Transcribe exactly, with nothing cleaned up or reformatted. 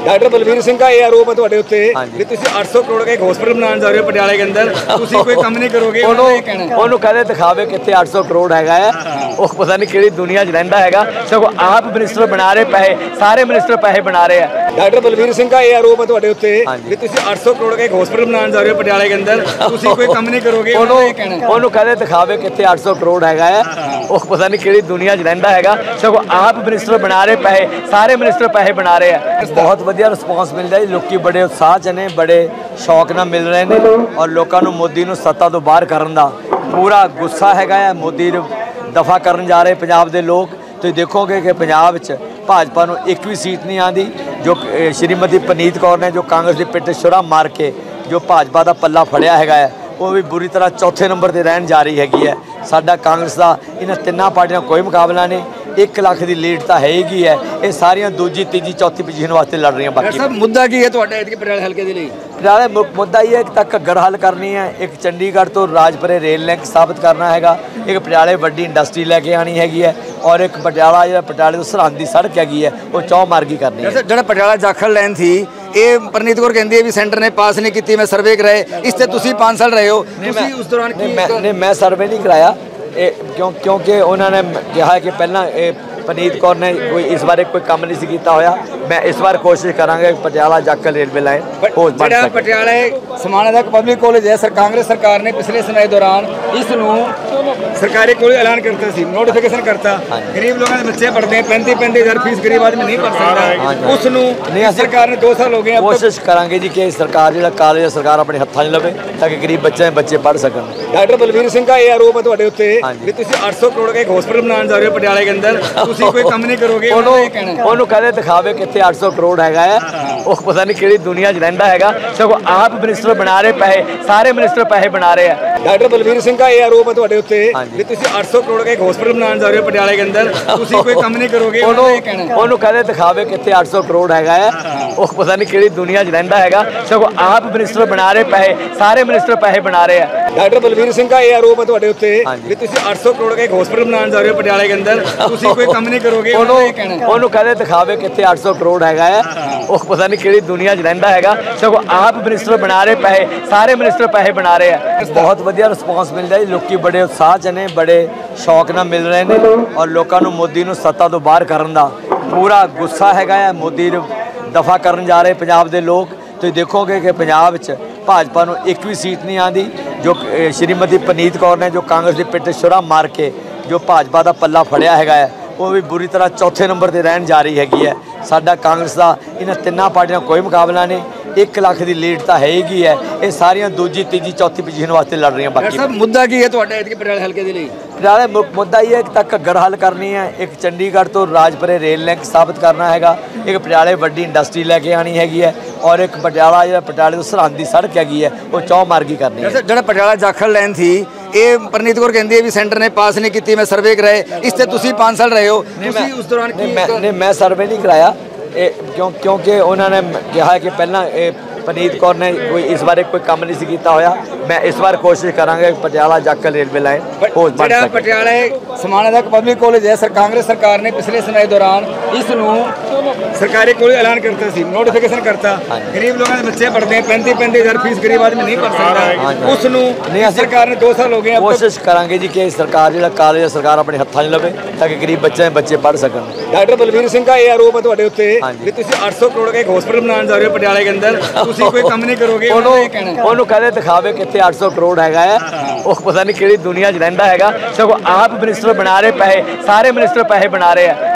doctor Balvir Singh का ये आरोप है ਤੁਹਾਡੇ ਉੱਤੇ ਵੀ ਤੁਸੀਂ ਅੱਠ ਸੌ ਕਰੋੜ ਦਾ ਇੱਕ ਹਸਪੀਟਲ ਬਣਾਉਣ ਜਾ ਰਹੇ ਹੋ ਪਟਿਆਲੇ ਦੇ ਅੰਦਰ ਤੁਸੀਂ ਕੋਈ ਕੰਮ ਨਹੀਂ ਕਰੋਗੇ ਉਹਨੂੰ ਉਹਨੂੰ ਕਹਦੇ ਦਿਖਾਵੇ ਕਿੱਥੇ ਅੱਠ ਸੌ ਕਰੋੜ ਹੈਗਾ ਹੈ ਉਹ ਪਤਾ ਨਹੀਂ ਕਿਹੜੀ ਦੁਨੀਆ 'ਚ ਰਹਿੰਦਾ ਹੈਗਾ ਸਗੋਂ ਆਪ ਮਿਨਿਸਟਰ ਬਣਾ ਰਹੇ ਪੈਸੇ ਸਾਰੇ ਮਿਨਿਸਟਰ ਪੈਸੇ ਬਣਾ ਰਹੇ ਆ ਡਾਕਟਰ ਬਲਵੀਰ ਸਿੰਘ ਦਾ ਇਹ ਆਰੋਪ ਹੈ ਤੁਹਾਡੇ ਉੱਤੇ ਵੀ ਤੁਸੀਂ ਅੱਠ ਸੌ ਕਰੋੜ ਦਾ ਇੱਕ ਹਸਪੀਟਲ ਬਣਾਉਣ ਜਾ ਰਹੇ ਹੋ ਪਟਿਆਲੇ ਦੇ ਅੰਦਰ ਤੁਸੀਂ ਕੋਈ ਕੰਮ ਨਹੀਂ ਕਰੋਗੇ ਉਹਨੂੰ ਉਹਨੂੰ ਕਹਦੇ ਦਿਖਾਵੇ ਕਿੱਥੇ ਅੱਠ ਸੌ ਕਰੋੜ ਹੈਗਾ ਹੈ ਉਹ ਪਤਾ ਨਹੀਂ ਕਿਹੜੀ ਦੁਨੀਆ 'ਚ ਰਹਿੰਦਾ ਹੈਗਾ ਸਗੋਂ ਆਪ ਮਿਨਿਸਟਰ ਬਣਾ ਰਹੇ ਪੈਸੇ ਸਾਰੇ ਮਿਨਿਸਟਰ ਪੈਸੇ ਬਣਾ ਰਹੇ ਆ ਬਹੁਤ ਵਧੀਆ ਰਿਸਪੌਂਸ ਮਿਲਦਾ ਜੀ ਲੋਕੀ ਬੜੇ ਉਤਸ਼ਾਹ 'ਚ ਨੇ ਬੜੇ ਸ਼ੌਕ ਨਾਲ ਮਿਲ ਰਹੇ ਨੇ ਔਰ ਲੋਕਾਂ ਨੂੰ ਮੋਦੀ ਨੂੰ ਸੱਤਾ ਤੋਂ ਬਾਹਰ ਕਰਨ ਦਾ ਪੂਰਾ ਗੁੱਸਾ ਹੈਗਾ ਹੈ ਮੋਦੀ ਨੂੰ ਦਫਾ ਕਰਨ ਜਾ ਰਹੇ ਪੰਜਾਬ ਦੇ ਲੋਕ ਤੁਸੀਂ ਦੇਖੋਗੇ ਕਿ ਪੰਜਾਬ 'ਚ ਭਾਜਪਾ ਨੂੰ ਇੱਕ ਵੀ ਸੀਟ ਨਹੀਂ ਆਉਂਦੀ ਜੋ ਸ਼੍ਰੀਮਤੀ ਪਰਨੀਤ ਕੌਰ ਨੇ ਜੋ ਕਾਂਗਰਸ ਦੀ ਪਿੱਠ ਛੁਰਾ ਮਾਰ ਕੇ ਜੋ ਭਾਜਪਾ ਦਾ ਪੱਲਾ ਫੜਿਆ ਹੈਗਾ ਹੈ ਉਹ ਵੀ ਬੁਰੀ ਤਰ੍ਹਾਂ ਚੌਥੇ ਨੰਬਰ 'ਤੇ ਰਹਿਣ ਜਾ ਰਹੀ ਹੈਗੀ ਹੈ ਸਾਡਾ ਕਾਂਗਰਸ ਦਾ ਇਹਨਾਂ ਤਿੰਨਾਂ ਪਾਰਟੀਆਂ ਕੋਈ ਮੁਕਾਬਲਾ ਨਹੀਂ ਇੱਕ ਲੱਖ ਦੀ ਲੀਡ ਤਾਂ ਹੈਗੀ ਹੈ ਇਹ ਸਾਰੀਆਂ ਦੂਜੀ ਤੀਜੀ ਚੌਥੀ ਪੋਜੀਸ਼ਨ ਵਾਸਤੇ ਲੜ ਰਹੀਆਂ ਬਾਕੀ ਸਰ ਮੁੱਦਾ ਕੀ ਹੈ ਤੁਹਾਡਾ ਇਤਕੇ ਪਟਿਆਲੇ ਹਲਕੇ ਦੇ ਲਈ ਪਟਿਆਲੇ ਮੁੱਦਾ ਇਹ ਹੈ ਕਿ ਤੱਕ ਘੱਗਰ ਹੱਲ ਕਰਨੀ ਹੈ ਇੱਕ ਚੰਡੀਗੜ੍ਹ ਤੋਂ ਰਾਜਪੁਰੇ ਰੇਲ ਲਿੰਕ ਸਥਾਪਿਤ ਕਰਨਾ ਹੈਗਾ ਇੱਕ ਪਟਿਆਲੇ ਵੱਡੀ ਇੰਡਸਟਰੀ ਲੈ ਕੇ ਆਣੀ ਹੈਗੀ ਹੈ ਔਰ ਇੱਕ ਪਟਿਆਲਾ ਜਿਹੜਾ ਪਟਿਆਲੇ ਤੋਂ ਸਰਹੰਦ ਦੀ ਸੜਕ ਹੈਗੀ ਹੈ ਉਹ ਚੌ ਮਾਰਗੀ ਕਰਨੀ ਹੈ ਜਿਹੜਾ ਪਟਿਆਲਾ ਜਾਖਲ ਲਾਈਨ ਸੀ ਇਹ ਪਰਨੀਤ ਕੌਰ ਕਹਿੰਦੀ ਹੈ ਵੀ ਸੈਂਟਰ ਨੇ ਪਾਸ ਨਹੀਂ ਕੀਤੀ ਮੈਂ ਸਰਵੇ ਕਰਾਏ ਇਸ ਤੇ ਤੁਸੀਂ ਪੰਜ ਸਾਲ ਰਹੇ ਹੋ ਤੁਸੀਂ ਉਸ ਦੌਰਾਨ ਕੀ ਨਹੀਂ ਮੈਂ ਸਰਵੇ ਨਹੀਂ ਕਰਾਇਆ ਇਹ ਕਿਉਂ ਕਿਉਂਕਿ ਉਹਨਾਂ ਨੇ ਕਿਹਾ ਕਿ ਪਹਿਲਾਂ ਇਹ ਪਰਨੀਤ ਕੌਰ ਨੇ ਕੋਈ ਇਸ ਬਾਰੇ ਕੋਈ ਕੰਮ ਨਹੀਂ ਸੀ ਕੀਤਾ ਹੋਇਆ ਮੈਂ ਇਸ ਵਾਰ ਕੋਸ਼ਿਸ਼ ਕਰਾਂਗਾ ਕਿ ਪਟਿਆਲਾ ਜਾਖਲ ਰੇਲਵੇ ਲਾਈਨ ਹੋ ਬਣ ਜਿਹੜਾ ਪਟਿਆਲੇ ਸਮਾਣਾ ਦਾ ਪਬਲਿਕ ਕਾਲਜ ਹੈ ਸਰ ਕਾਂਗਰਸ ਸਰਕਾਰ ਨੇ ਪਿਛਲੇ ਸਮੇਂ ਦੌਰਾਨ ਇਸ ਨੂੰ ਸਰਕਾਰੀ ਕਾਲਜ ਐਲਾਨ ਕਰਤਾ ਸੀ ਨੋਟੀਫਿਕੇਸ਼ਨ ਕਰਤਾ ਗਰੀਬ ਲੋਕਾਂ ਦੇ ਬੱਚੇ ਪੜ੍ਹਦੇ हैं पैंतीस पैंतीस हज़ार फीस गरीब आदमी नहीं पढ़ सकता उस सरकार ने दो साल हो गए कोशिश करांगे जी कि सरकार जो कालेज सरकार अपने हत्थां 'ਚ ਲਵੇ ताकि गरीब बच्चे बच्चे पढ़ सकन डॉक्टर बलवीर सिंह का ये आरोप है ਤੁਹਾਡੇ ਉੱਤੇ ਵੀ ਤੁਸੀਂ ਅੱਠ ਸੌ ਕਰੋੜ ਦਾ ਇੱਕ ਹਸਪੀਟਲ ਬਣਾਉਣ ਜਾ ਰਹੇ ਹੋ ਪਟਿਆਲੇ ਦੇ ਅੰਦਰ ਤੁਸੀਂ ਕੋਈ ਕੰਮ ਨਹੀਂ ਕਰੋਗੇ ਉਹਨੂੰ ਉਹਨੂੰ ਕਹਦੇ ਦਿਖਾਵੇ ਕਿੱਥੇ ਅੱਠ ਸੌ ਕਰੋੜ ਹੈਗਾ ਹੈ ਉਹ ਪਤਾ ਨਹੀਂ ਕਿਹੜੀ ਦੁਨੀਆ 'ਚ ਰਹਿੰਦਾ ਹੈਗਾ ਸਗੋਂ ਆਪ ਮਿਨਿਸਟਰ ਬਣਾ ਰਹੇ ਪੈਸੇ ਸਾਰੇ ਮਿਨਿਸਟਰ ਪੈਸੇ ਬਣਾ ਰਹੇ ਆ ਡਾਕਟਰ ਬਲਵੀਰ ਸਿੰਘ ਦਾ ਇਹ ਆਰੋਪ ਹੈ ਤੁਹਾਡੇ ਉੱਤੇ ਵੀ ਤੁਸੀਂ ਅੱਠ ਸੌ ਕਰੋੜ ਦਾ ਇੱਕ ਹਸਪੀਟਲ ਬਣਾਉਣ ਜਾ ਰਹੇ ਹੋ ਪਟਿਆਲੇ ਦੇ ਅੰਦਰ ਤੁਸੀਂ ਕੋਈ ਕੰਮ ਨਹੀਂ ਕਰੋਗੇ ਉਹਨੂੰ ਉਹਨੂੰ ਕਹਦੇ ਦਿਖਾਵੇ ਕਿੱਥੇ ਅੱਠ ਸੌ ਕਰੋੜ ਹੈਗਾ ਹੈ ਉਹ ਪਤਾ ਨਹੀਂ ਕਿਹੜੀ ਦੁਨੀਆ 'ਚ ਰਹਿੰਦਾ ਹੈਗਾ ਸਗੋਂ ਆਪ ਮਿਨਿਸਟਰ ਬਣਾ ਰਹੇ ਪੈਸੇ ਸਾਰੇ ਮਿਨਿਸਟਰ ਪੈਸੇ ਬਣਾ ਰਹੇ ਆ ਡਾਕਟਰ ਬਲਵੀਰ ਸਿੰਘ ਦਾ ਇਹ ਆਰੋਪ ਹੈ ਤੁਹਾਡੇ ਉੱਤੇ ਵੀ ਤੁਸੀਂ ਅੱਠ ਸੌ ਕਰੋੜ ਦਾ ਇੱਕ ਹਸਪੀਟਲ ਬਣਾਉਣ ਜਾ ਰਹੇ ਹੋ ਪਟਿਆਲੇ ਦੇ ਅੰਦਰ ਤੁਸੀਂ ਕੋਈ ਕੰਮ ਨਹੀਂ ਕਰੋਗੇ ਉਹਨੂੰ ਉਹਨੂੰ ਕਹਦੇ ਦਿਖਾਵੇ ਕਿੱਥੇ ਅੱਠ ਸੌ ਕਰੋੜ ਹੈਗਾ ਹੈ ਉਹ ਪਤਾ ਨਹੀਂ ਕਿਹੜੀ ਦੁਨੀਆ 'ਚ ਰਹਿੰਦਾ ਹੈਗਾ ਸਗੋਂ ਆਪ ਮਿਨਿਸਟਰ ਬਣਾ ਰਹੇ ਪੈਸੇ ਸਾਰੇ ਮਿਨਿਸਟਰ ਪੈਸੇ ਬਣਾ ਰਹੇ ਆ ਬਹੁਤ ਵਧੀਆ ਰਿਸਪੌਂਸ ਮਿਲਦਾ ਜੀ ਲੋਕੀ ਬੜੇ ਉਤਸ਼ਾਹ 'ਚ ਨੇ ਬੜੇ ਸ਼ੌਕ ਨਾਲ ਮਿਲ ਰਹੇ ਨੇ ਔਰ ਲੋਕਾਂ ਨੂੰ ਮੋਦੀ ਨੂੰ ਸੱਤਾ ਤੋਂ ਬਾਹਰ ਕਰਨ ਦਾ ਪੂਰਾ ਗੁੱਸਾ ਹੈਗਾ ਹੈ ਮੋਦੀ ਨੂੰ ਦਫਾ ਕਰਨ ਜਾ ਰਹੇ ਪੰਜਾਬ ਦੇ ਲੋਕ ਤੁਸੀਂ ਦੇਖੋਗੇ ਕਿ ਪੰਜਾਬ 'ਚ ਭਾਜਪਾ ਨੂੰ ਇੱਕ ਵੀ ਸੀਟ ਨਹੀਂ ਆਉਂਦੀ ਜੋ ਸ਼੍ਰੀਮਤੀ ਪਰਨੀਤ ਕੌਰ ਨੇ ਜੋ ਕਾਂਗਰਸ ਦੀ ਪਿੱਠ ਛੁਰਾ ਮਾਰ ਕੇ ਜੋ ਭਾਜਪਾ ਦਾ ਪੱਲਾ ਫੜਿਆ ਹੈਗਾ ਹੈ ਉਹ ਵੀ ਬੁਰੀ ਤਰ੍ਹਾਂ ਚੌਥੇ ਨੰਬਰ 'ਤੇ ਰਹਿਣ ਜਾ ਰਹੀ ਹੈਗੀ ਹੈ ਸਾਡਾ ਕਾਂਗਰਸ ਦਾ ਇਹਨਾਂ ਤਿੰਨਾਂ ਪਾਰਟੀਆਂ ਕੋਈ ਮੁਕਾਬਲਾ ਨਹੀਂ ਇੱਕ ਲੱਖ ਦੀ ਲੀਡ ਤਾਂ ਹੈਗੀ ਹੈ ਇਹ ਸਾਰੀਆਂ ਦੂਜੀ ਤੀਜੀ ਚੌਥੀ ਪੋਜੀਸ਼ਨ ਵਾਸਤੇ ਲੜ ਰਹੀਆਂ ਬਾਕੀ ਸਰ ਮੁੱਦਾ ਕੀ ਹੈ ਤੁਹਾਡਾ ਇਤਕੇ ਪਟਿਆਲੇ ਹਲਕੇ ਦੇ ਲਈ ਪਟਿਆਲੇ ਮੁੱਦਾ ਇਹ ਹੈ ਕਿ ਤੱਕ ਘੱਗਰ ਹੱਲ ਕਰਨੀ ਹੈ ਇੱਕ ਚੰਡੀਗੜ੍ਹ ਤੋਂ ਰਾਜਪੁਰੇ ਰੇਲ ਲਿੰਕ ਸਥਾਪਿਤ ਕਰਨਾ ਹੈਗਾ ਇੱਕ ਪਟਿਆਲੇ ਵੱਡੀ ਇੰਡਸਟਰੀ ਲੈ ਕੇ ਆਣੀ ਹੈਗੀ ਹੈ ਔਰ ਇੱਕ ਪਟਿਆਲਾ ਜਿਹੜਾ ਪਟਿਆਲੇ ਤੋਂ ਸਰਹੰਦ ਦੀ ਸੜਕ ਹੈਗੀ ਹੈ ਉਹ ਚੌ ਮਾਰਗੀ ਕਰਨੀ ਹੈ ਜਿਹੜਾ ਪਟਿਆਲਾ ਜਾਖਲ ਲਾਈਨ ਸੀ ਇਹ ਪਰਨੀਤ ਕੌਰ ਕਹਿੰਦੀ ਹੈ ਵੀ ਸੈਂਟਰ ਨੇ ਪਾਸ ਨਹੀਂ ਕੀਤੀ ਮੈਂ ਸਰਵੇ ਕਰਾਏ ਇਸ ਤੇ ਤੁਸੀਂ ਪੰਜ ਸਾਲ ਰਹੇ ਹੋ ਤੁਸੀਂ ਉਸ ਦੌਰਾਨ ਕੀ ਨਹੀਂ ਮੈਂ ਸਰਵੇ ਨਹੀਂ ਕਰਾਇਆ ਇਹ ਕਿਉਂ ਕਿਉਂਕਿ ਉਹਨਾਂ ਨੇ ਕਿਹਾ ਕਿ ਪਹਿਲਾਂ ਇਹ ਪਰਨੀਤ ਕੌਰ ਨੇ ਕੋਈ ਇਸ ਬਾਰੇ ਕੋਈ ਕੰਮ ਨਹੀਂ ਸੀ ਕੀਤਾ ਹੋਇਆ ਮੈਂ ਇਸ ਵਾਰ ਕੋਸ਼ਿਸ਼ ਕਰਾਂਗਾ ਕਿ ਪਟਿਆਲਾ ਜਾਖਲ ਰੇਲਵੇ ਲਾਈਨ ਹੋ ਬਣ ਜਿਹੜਾ ਪਟਿਆਲੇ ਸਮਾਣਾ ਦਾ ਪਬਲਿਕ ਕਾਲਜ ਹੈ ਸਰ ਕਾਂਗਰਸ ਸਰਕਾਰ ਨੇ ਪਿਛਲੇ ਸਮੇਂ ਦੌਰਾਨ ਇਸ ਨੂੰ ਸਰਕਾਰੀ ਕਾਲਜ ਐਲਾਨ ਕਰਤਾ ਸੀ ਨੋਟੀਫਿਕੇਸ਼ਨ ਕਰਤਾ ਗਰੀਬ ਲੋਕਾਂ ਦੇ ਬੱਚੇ ਪੜ੍ਹਦੇ हैं पैंतीस पैंतीस हज़ार फीस गरीब आदमी नहीं पढ़ सकता ਉਸ ਨੂੰ ਸਰਕਾਰ ਨੇ ਦੋ ਸਾਲ ਹੋ ਗਏ ਕੋਸ਼ਿਸ਼ ਕਰਾਂਗੇ ਜੀ ਕਿ ਸਰਕਾਰ ਜਿਹੜਾ ਕਾਲਜ ਸਰਕਾਰ ਆਪਣੇ ਹੱਥਾਂ 'ਚ ਲਵੇ ਤਾਂ ਕਿ ਗਰੀਬ ਬੱਚੇ ਬੱਚੇ ਪੜ੍ਹ ਸਕਣ ਡਾਕਟਰ ਬਲਵੀਰ ਸਿੰਘ ਦਾ ਇਹ ਆਰੋਪ ਹੈ ਤੁਹਾਡੇ ਉੱਤੇ ਵੀ ਤੁਸੀਂ ਅੱਠ ਸੌ ਕਰੋੜ ਦਾ ਇੱਕ ਹਸਪੀਟਲ ਬਣਾਉਣ ਜਾ ਰਹੇ ਹੋ ਪਟਿਆਲੇ ਦੇ ਅੰਦਰ ਤੁਸੀਂ ਕੋਈ ਕੰਮ ਨਹੀਂ ਕਰੋਗੇ ਉਹਨੂੰ ਉਹਨੂੰ ਕਹਦੇ ਦਿਖਾਵੇ ਕਿੱਥੇ ਅੱਠ ਸੌ ਕਰੋੜ ਹੈਗਾ ਹੈ ਉਹ ਪਤਾ ਨਹੀਂ ਕਿਹੜੀ ਦੁਨੀਆ 'ਚ ਰਹਿੰਦਾ ਹੈਗਾ ਸਗੋਂ ਆਪ ਮਿਨਿਸਟਰ ਬਣਾ ਰਹੇ ਪੈਸੇ ਸਾਰੇ ਮਿਨਿਸਟਰ ਪੈਸੇ ਬਣਾ ਰਹੇ ਆ